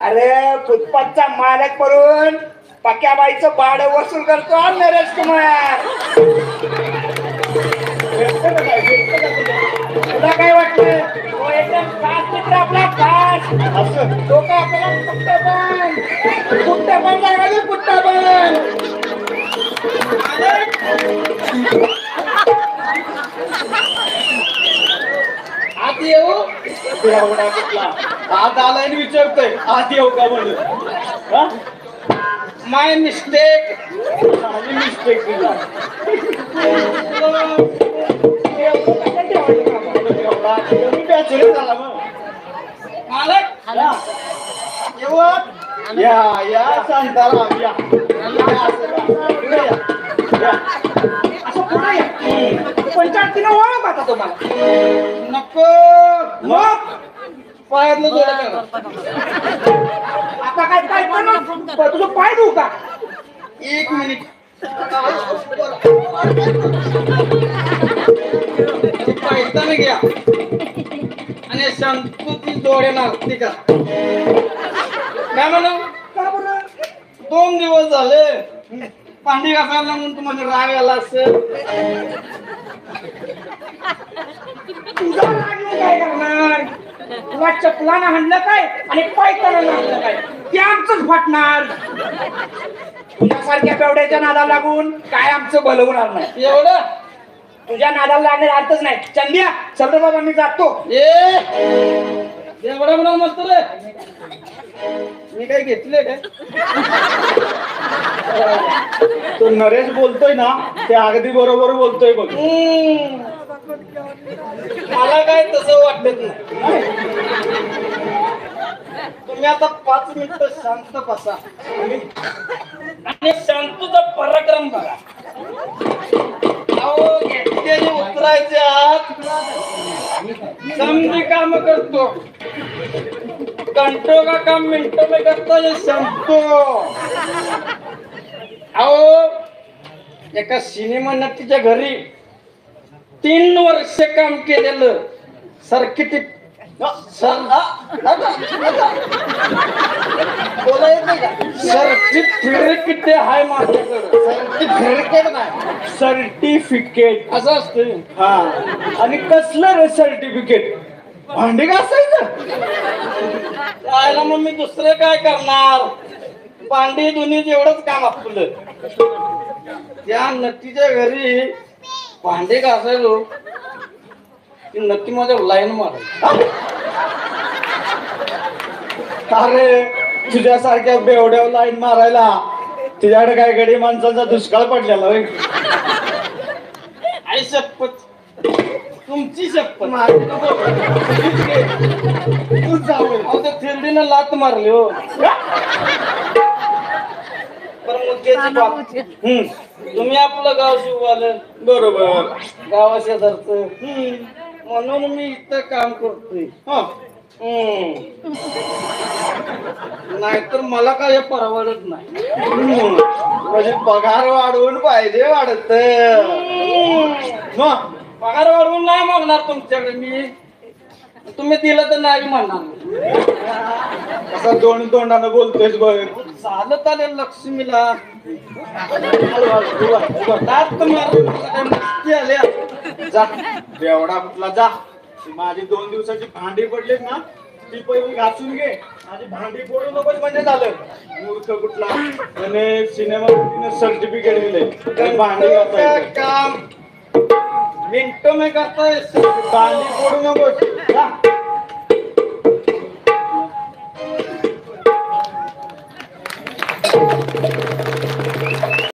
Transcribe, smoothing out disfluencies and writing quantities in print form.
अरे फुटपाथचा मालक करून पक्या बाईचं भाडं वसूल करतो नरेश कुमार. तुला काय वाटतं तो एकदम खास मित्र आपला खास असं तो काय आपल्याला कुठं पण लागला कुठं पण आत येऊ आत आलाय आणि विचारतोय आत येऊ का म्हणून. माय मिस्टेक माझी मिस्टेक झाला मग मालक या या शांताराम या पंचायतीनं ओळख आता तुम्हाला नको मग पायातलं जोडा आता काय काय तुझं पाय देऊ का? एक मिनिट पैसा घ्या आणि संस्कृती जोडेना ठीक आहे काय म्हणा का बरं 2 दिवस झाले भांडी घासायला म्हणून तुम्हाला राग आला असेल. तुझा राग येऊन काय करणार? तुला चपलानं हाणलं काय आणि पायताना हाणलं काय ते आमचंच फाटणार. तुझ्यासारख्या बेवड्याच्या नादाला लागून काय आमचं भलं होणार नाही. एवढं तुझ्या नादाला लागण्याचा अर्थच नाही. चंद्या चल रे बाबा मी जातो. एवढं म्हणा मस्त रे मी काय घेतले काय तो नरेश बोलतोय ना ते अगदी बरोबर बोलतोय बघ. मला काय तसं वाटत नाही. तुम्ही आता 5 मिनिटं शांत बसा आणि शांतचा पराक्रम बघा. अहो घेतलेले उतरायचे आत समधी काम करतो घंटो का काम मिनटो में करतो ये संपतो. अहो एका सिनेमा नटीच्या घरी 3 वर्ष काम केलेलं सर्किट सर्टिफिकेट आहे माझ्याकडे. सर्टिफिकेट नाही सर्टिफिकेट असं असतं. हा आणि कसलं रे सर्टिफिकेट भांडी घासायचं मग मी दुसरं काय करणार भांडी धुनी एवढंच काम आपलं. त्या नटीच्या घरी भांडे घासायलो ती नक्की माझ्या लाईन मार. अरे तुझ्यासारख्या बेवड्या लाईन मारायला तुझ्याकडे काय गडी माणसांचा दुष्काळ पडलेला होय. आई शपथ तुमची शपथ तू जाऊ त्या थिरडीनं लात मारली हो. तुम्ही आपलं गाव शिववालं बरोबर गावा शेजारचं म्हणून मी इथं काम करतोय. नाहीतर मला काय परवडत नाही. म्हणजे पगार वाढवून पाहिजे वाढत मग पगार वाढवून नाही मागणार तुमच्याकडे मी. तुम्ही दिलं तर नाही म्हणणार. असं दोन तोंडानं बोलतोयस बघ. चालत आले लक्ष्मीला आल्या जा एवढा कुठला जा. माझी 2 दिवसाची भांडी पडलीत ना ती पहिली घासून घे. माझी भांडी फोडू नकोच म्हणजे झालं. मूर्ख कुठला आणि सिनेमा सर्टिफिकेट दिले भांडी घासायचं काम मिनटो में करतोय. भांडी फोडू नकोच.